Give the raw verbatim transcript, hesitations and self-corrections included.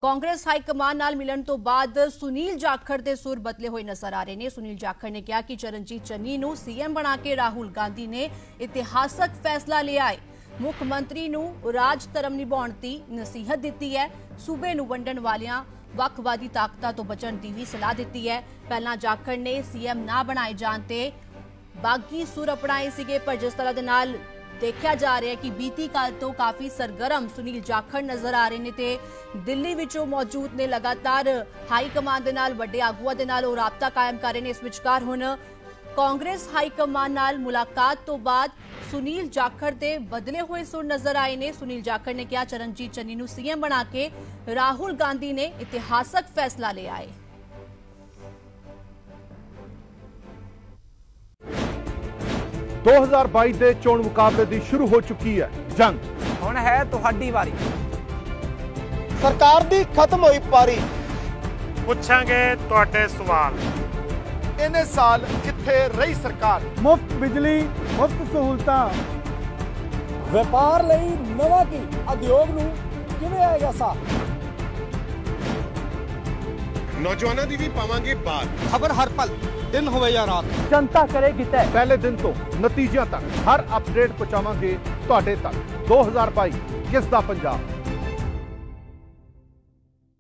Congress high command नाल मिलन तो बाद सुनील जाखड़ के सुर बदले हुए नजर आ रहे हैं। सुनील जाखड़ ने कहा कि चरणजीत चन्नी नूं सीएम बना के राहुल गांधी ने इतिहासक फैसला लिया है। मुख मंत्री नूं राज धर्म निभाउण दी नसीहत दी है। सूबे नूं वंडण वालियां वखवादी ताकतां तो बचण दी भी सलाह दी है। पहला जाखड़ ने सीएम ना बनाए जाण ते बागी सुर अपनाए सीगे, पर जिस तरह दे नाल देखा जा रहा है कि बीती काल तो काफी सरगर्म सुनील जाखड़ नजर आ रहे हैं। दिल्ली विचों मौजूद ने लगातार हाई कमान दे नाल वड्डे आगुआं दे नाल राबता कायम कर रहे हैं। इस विचकार हुण कांग्रेस हाई कमान नाल मुलाकात तो बाद सुनील जाखड़ दे बदले हुए सुर नजर आए ने। सुनील जाखड़ ने कहा चरणजीत चन्नी नूं सीएम बना के राहुल गांधी ने इतिहासक फैसला लिया है। दो हज़ार बाईस के चोण मुकाबले की शुरू हो चुकी है जंग। हुण है तुहाडी वारी। सरकार दी खत्म हुई पारी। पुछांगे तुहाडे सवाल। इन्ने साल किथे रही सरकार? मुफ्त बिजली, मुफ्त सहूलतां, व्यापार लई नवां की उद्योग नूं किवें आएगा साथ? नौजवानों की भी पावांगे बात। खबर हर पल, दिन होवे या रात, जनता करेगी तय। पहले दिन तो नतीजों तक हर अपडेट पहुंचावांगे तुहाडे तक। दो हज़ार बाईस किस दा पंजाब।